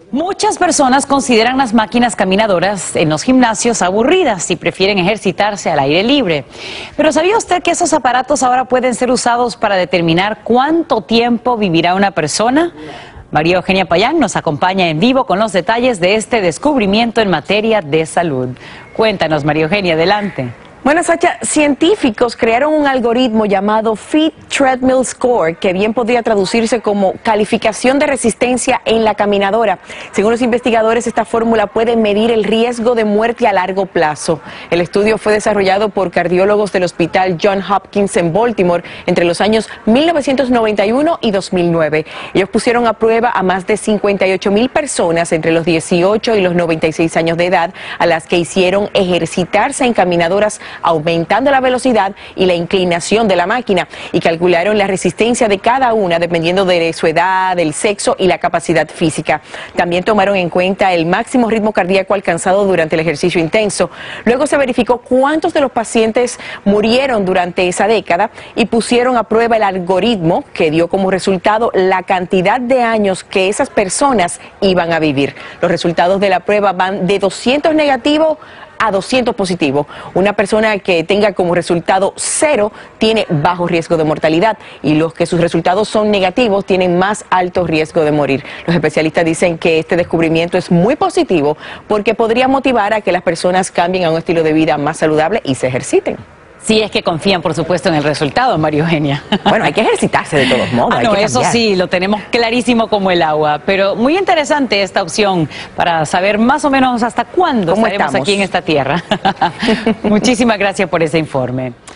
Muchas personas consideran las máquinas caminadoras en los gimnasios aburridas y prefieren ejercitarse al aire libre. Pero ¿sabía usted que esos aparatos ahora pueden ser usados para determinar cuánto tiempo vivirá una persona? María Eugenia Payán nos acompaña en vivo con los detalles de este descubrimiento en materia de salud. Cuéntanos, María Eugenia, adelante. Bueno, Sacha, científicos crearon un algoritmo llamado Fit Treadmill Score, que bien podría traducirse como calificación de resistencia en la caminadora. Según los investigadores, esta fórmula puede medir el riesgo de muerte a largo plazo. El estudio fue desarrollado por cardiólogos del Hospital Johns Hopkins en Baltimore entre los años 1991 y 2009. Ellos pusieron a prueba a más de 58,000 personas entre los 18 y los 96 años de edad, a las que hicieron ejercitarse en caminadoras aumentando la velocidad y la inclinación de la máquina, y calcularon la resistencia de cada una dependiendo de su edad, el sexo y la capacidad física. También tomaron en cuenta el máximo ritmo cardíaco alcanzado durante el ejercicio intenso. Luego se verificó cuántos de los pacientes murieron durante esa década y pusieron a prueba el algoritmo, que dio como resultado la cantidad de años que esas personas iban a vivir. Los resultados de la prueba van de 200 negativos a 200 positivo. Una persona que tenga como resultado 0 tiene bajo riesgo de mortalidad, y los que sus resultados son negativos tienen más alto riesgo de morir. Los especialistas dicen que este descubrimiento es muy positivo porque podría motivar a que las personas cambien a un estilo de vida más saludable y se ejerciten. Sí, es que confían, por supuesto, en el resultado, María Eugenia. Bueno, hay que ejercitarse de todos modos. No, eso sí, lo tenemos clarísimo como el agua. Pero muy interesante esta opción para saber más o menos hasta cuándo estaremos aquí en esta tierra. Muchísimas gracias por ese informe.